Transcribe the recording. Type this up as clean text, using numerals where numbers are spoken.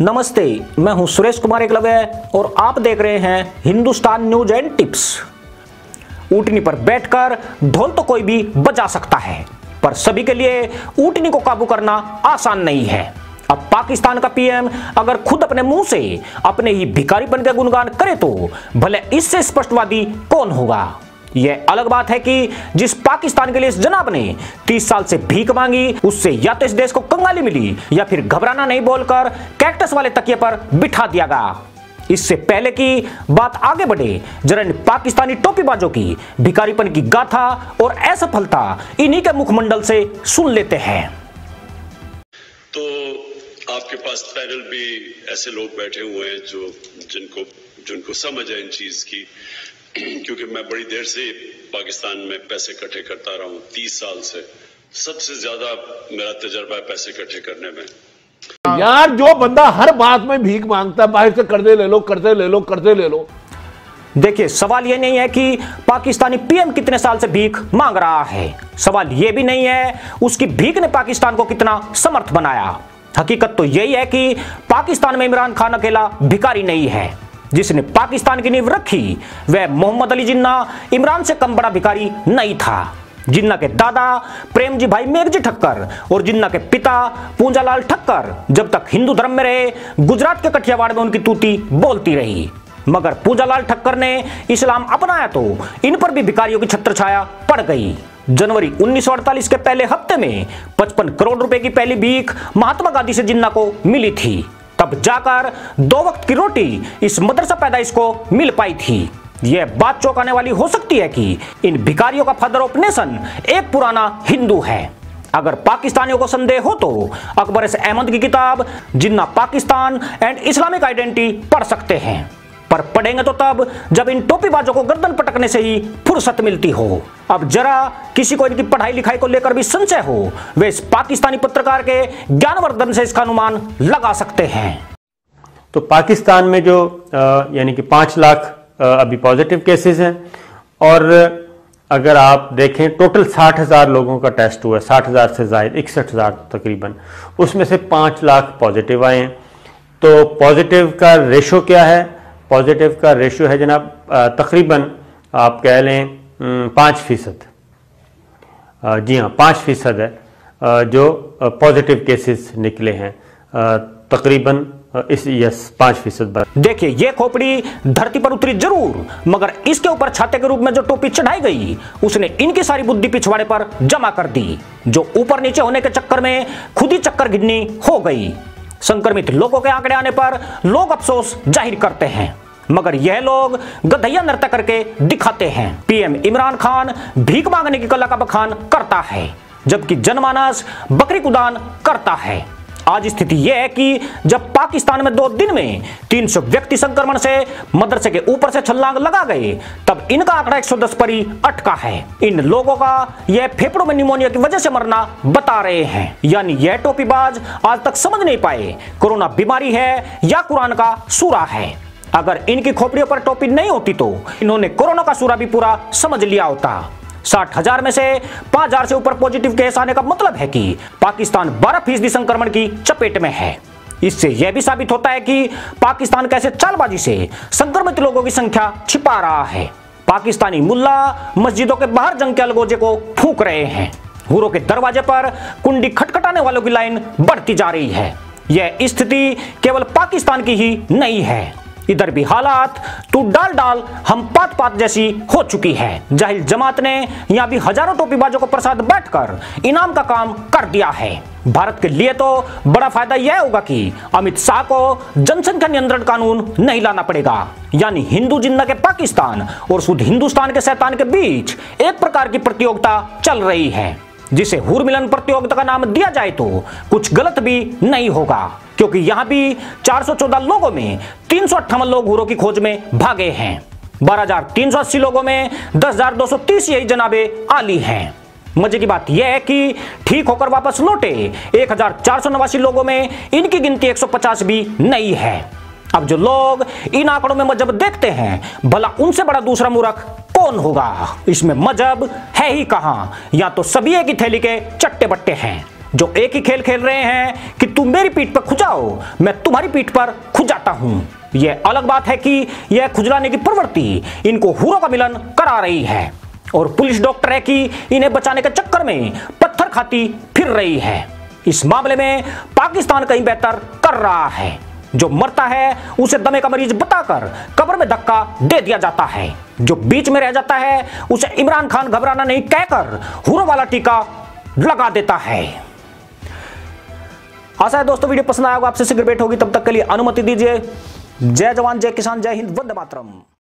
नमस्ते, मैं हूं सुरेश कुमार एकलव्य और आप देख रहे हैं हिंदुस्तान न्यूज एंड टिप्स। ऊँटनी पर बैठकर ढोल तो कोई भी बजा सकता है, पर सभी के लिए ऊँटनी को काबू करना आसान नहीं है। अब पाकिस्तान का पीएम अगर खुद अपने मुंह से अपने ही भिखारीपन के गुणगान करे तो भले इससे स्पष्टवादी कौन होगा। यह अलग बात है कि जिस पाकिस्तान के लिए इस जनाब ने 30 साल से भीख मांगी, उससे या तो इस देश को कंगाली मिली या फिर घबराना नहीं बोलकर कैक्टस वाले तकिए पर बिठा दिया गया। इससे पहले कि बात आगे बढ़े, जरा इन पाकिस्तानी टोपीबाजों की भिखारीपन की गाथा और असफलता इन्हीं के मुखमंडल से सुन लेते हैं। तो आपके पास पैनल भी ऐसे लोग बैठे हुए हैं जिनको समझ है इन चीज की, क्योंकि मैं बड़ी देर से पाकिस्तान में पैसे इकट्ठे करता रहा हूं। 30 साल से सबसे ज्यादा मेरा तजर्बा है पैसे इकट्ठे करने में। यार, जो बंदा हर बात में भीख मांगता है, बाहर से कर्जे ले लो, कर्जे ले लो, कर्जे ले लो। देखिए, सवाल यह नहीं है कि पाकिस्तानी पीएम कितने साल से भीख मांग रहा है, सवाल यह भी नहीं है उसकी भीख ने पाकिस्तान को कितना समर्थ बनाया। हकीकत तो यही है कि पाकिस्तान में इमरान खान अकेला भिखारी नहीं है। जिसने पाकिस्तान की नींव रखी वह मोहम्मद अली जिन्ना इमरान से कम बड़ा भिखारी नहीं था। जिन्ना के दादा प्रेमजी भाई मेघजी ठक्कर और जिन्ना के पिता पूंजालाल ठक्कर जब तक हिंदू धर्म में रहे, गुजरात के कठियावाड़ में उनकी तूती बोलती रही। मगर पूंजालाल ठक्कर ने इस्लाम अपनाया तो इन पर भी भिखारियों की छत्र छाया पड़ गई। जनवरी 1948 के पहले हफ्ते में 55 करोड़ रुपए की पहली भीख महात्मा गांधी से जिन्ना को मिली थी। तब जाकर 2 वक्त की रोटी इस मदरसा पैदाइश को मिल पाई थी। यह बात चौंकाने वाली हो सकती है कि इन भिखारियों का फादर ऑफ नेशन एक पुराना हिंदू है। अगर पाकिस्तानियों को संदेह हो तो अकबर एस अहमद की किताब Jinnah Pakistan and Islamic identity पढ़ सकते हैं, पर पढ़ेंगे तो तब जब इन टोपीबाजों को गर्दन पटकने से ही फुर्सत मिलती हो। अब जरा किसी को इनकी पढ़ाई लिखाई को लेकर भी संशय हो, वे इस पाकिस्तानी पत्रकार के ज्ञानवर्धन से इसका अनुमान लगा सकते हैं। तो पाकिस्तान में जो यानी कि 5 लाख अभी पॉजिटिव केसेस हैं, और अगर आप देखें टोटल 60,000 लोगों का टेस्ट हुआ है, 60,000 से ज़ायद 61,000 तकरीबन, उसमें से 5 लाख पॉजिटिव आए हैं। तो पॉजिटिव का रेशो क्या है? पॉजिटिव का रेशो है जनाब तकरीबन आप कह लें 5%। जी हाँ, 5% है जो पॉजिटिव केसेस निकले हैं तकरीबन इस 5%। देखिए, ये खोपड़ी धरती पर उतरी जरूर, मगर इसके ऊपर छाते के रूप में जो टोपी चढ़ाई गई उसने इनकी सारी बुद्धि पिछवाड़े पर जमा कर दी, जो ऊपर नीचे होने के चक्कर में खुद ही चक्कर गिननी हो गई। संक्रमित लोगों के आंकड़े आने पर लोग अफसोस जाहिर करते हैं, मगर यह लोग गधैया नृत्य करके दिखाते हैं। पीएम इमरान खान भीख मांगने की कला का बखान करता है, जबकि जनमानस बकरी कुदान करता है। आज स्थिति यह है कि जब पाकिस्तान में 2 दिन में 300 व्यक्ति संक्रमण से मदरसे के ऊपर से छलांग लगा गए, तब इनका आंकड़ा 110 पर ही अटका है। इन लोगों का यह फेफड़ों में निमोनिया की वजह से मरना बता रहे हैं। यानी यह टोपीबाज आज तक समझ नहीं पाए कोरोना बीमारी है या कुरान का सूरा है। अगर इनकी खोपड़ियों पर टोपी नहीं होती तो इन्होंने कोरोना का सूरा भी पूरा समझ लिया होता। 60,000 में से 5,000 से ऊपर पॉजिटिव केस आने का मतलब है कि पाकिस्तान 12% संक्रमण की चपेट में है। इससे यह भी साबित होता है कि पाकिस्तान कैसे चालबाजी से संक्रमित लोगों की संख्या छिपा रहा है। पाकिस्तानी मुल्ला मस्जिदों के बाहर जंग के अलगोजे को फूंक रहे हैं। हुरों के दरवाजे पर कुंडी खटखटाने वालों की लाइन बढ़ती जा रही है। यह स्थिति केवल पाकिस्तान की ही नहीं है, इधर भी हालात तू डाल डाल हम पात पात जैसी हो चुकी है। जाहिल जमात ने यहां भी हजारों टोपीबाजों को प्रसाद बांटकर इनाम का काम कर दिया है। भारत के लिए तो बड़ा फायदा यह होगा कि अमित शाह को जनसंख्या नियंत्रण कानून नहीं लाना पड़ेगा। यानी हिंदू जिन्ना के पाकिस्तान और शुद्ध हिंदुस्तान के शैतान के बीच एक प्रकार की प्रतियोगिता चल रही है, जिसे हुर मिलन प्रतियोगिता का नाम दिया जाए तो कुछ गलत भी नहीं होगा, क्योंकि यहां भी 414 लोगों में 358 लोग हुरों की खोज में भागे हैं। 12,380 लोगों में 10,230 यही जनाबे आली हैं। मजे की बात यह है कि ठीक होकर वापस लौटे 1,489 लोगों में इनकी गिनती 150 भी नहीं है। अब जो लोग इन आंकड़ों में मजहब देखते हैं, भला उनसे बड़ा दूसरा मूर्ख कौन होगा? इसमें मजहब है ही कहां, या तो सभी एक ही थैली के चट्टे बट्टे हैं। जो एक ही खेल खेल रहे हैं कि तुम मेरी पीठ पर खुजाओ, मैं तुम्हारी पीठ पर खुजाता हूं। यह अलग बात है कि यह खुजलाने की प्रवृत्ति इनको हुरों का मिलन करा रही है और पुलिस डॉक्टर है कि इन्हें बचाने के चक्कर में पत्थर खाती फिर रही है। इस मामले में पाकिस्तान कहीं बेहतर कर रहा है। जो मरता है उसे दमे का मरीज बताकर कब्र में धक्का दे दिया जाता है, जो बीच में रह जाता है उसे इमरान खान घबराना नहीं कहकर हुरों वाला टीका लगा देता है। आशा है दोस्तों वीडियो पसंद आया होगा, आपसे शीघ्र भेंट होगी, तब तक के लिए अनुमति दीजिए। जय जवान जय किसान जय हिंद वंदे मातरम।